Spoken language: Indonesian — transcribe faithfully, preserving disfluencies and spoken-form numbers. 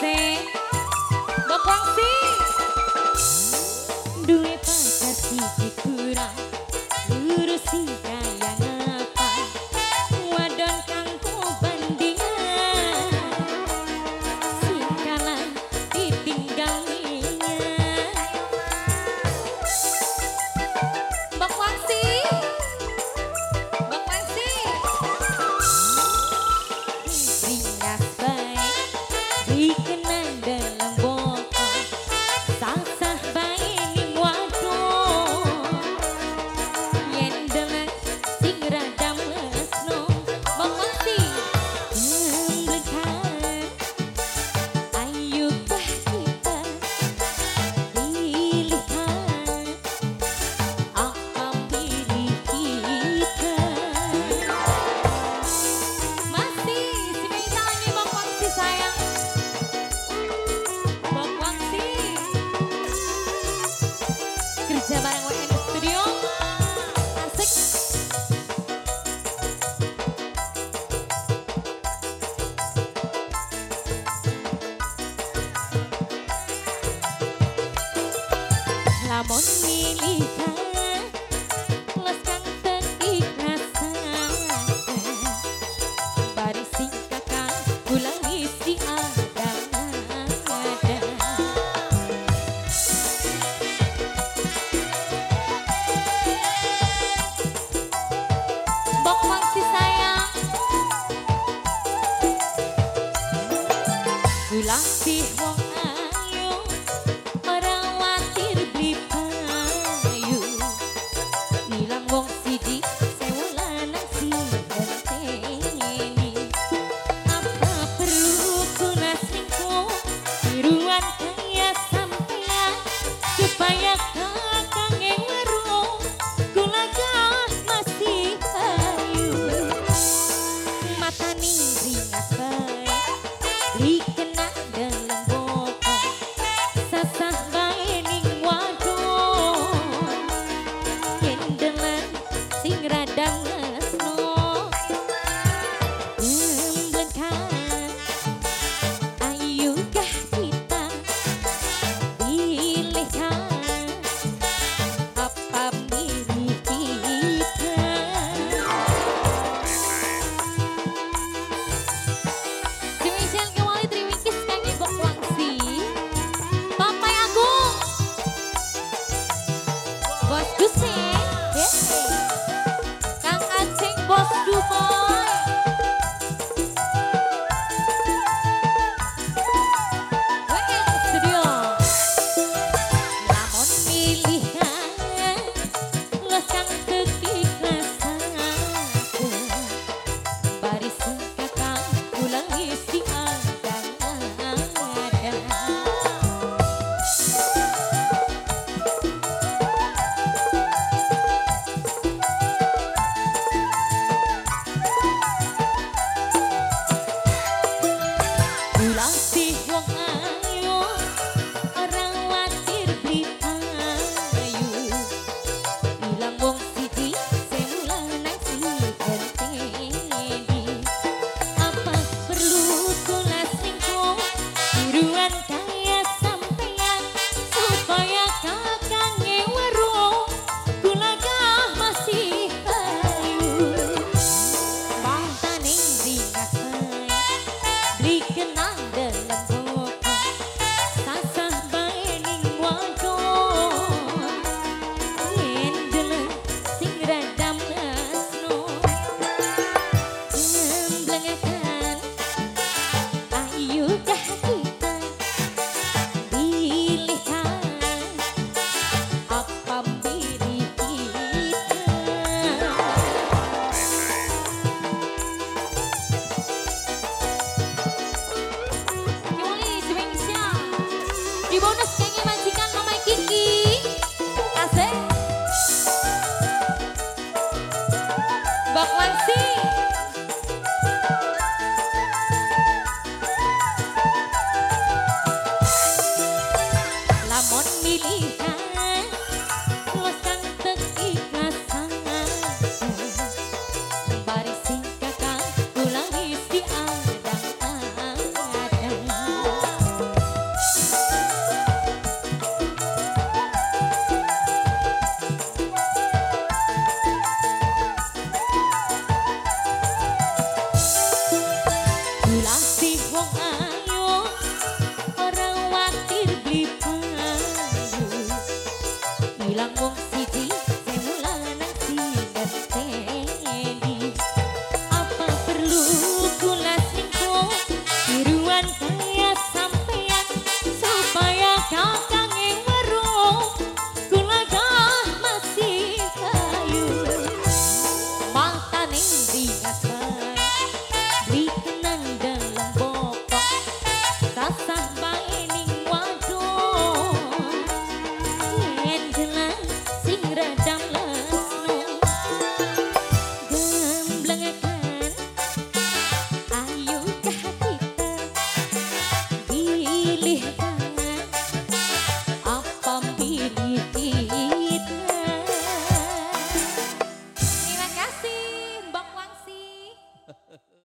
se Mbok Wangsi duwe pacar siji kurang lurusi kaya ngapa wadon kang bandingan sing kalah ditinggal minyak Mbok Wangsi Mbok Wangsi ringas baik dikenang dalam bokong sasah baik ning wadon yen deleng sing radam lesno Mbok Wangsi memblekan ayo bah kita pilihkan apa pilih kita masih si Meita lagi Mbok Wangsi sayang Mbok Wangsi kerja bareng W N Studio asik lamun milihkan les kang teikhlasan baris sing kakang ulang isi ada-ada Mbok Wangsi sayang ulah sih wong ayu ora watir beli payu ilang wong siji sewu lanang si genteni apa perlu kula selingkuh tiruan kaya sampean supaya kakang ngeru kula gak masih ayu mata ning ringas baik dikenang dalam bokong sasah bae ning wadon yen deleng sing radang lesno memblekan ayo gah kita pilihkan apa milih kita si Michelle Kewali Triwingkis kangen Mbok Wangsi Papai Agung Bos Duse Kang Aceh Bos Dumoy W N Studio lamun milihan les kang teikhlasan baris sing kakang ulang isi ada-ada ulang sih wong ayu orang watir beli payu ilang wong siji sewu lanang si genteni apa perlu kula selingkuh tiruan kaya sampean supaya kakang ngeweru kula gak masih ayu mata ning ringas baik dikenang dalam bokong sasah bae ning wadon yen deleng sing radam lesno memblengakan ayo dah kita pilihkan apa pilih kita Kewali Indonesia di bonus kayaknya majikan Mama Kiki asik Mbok Wangsi lamun milihan les kang teikhlasan baris sing kakang ulang isi ada-ada mung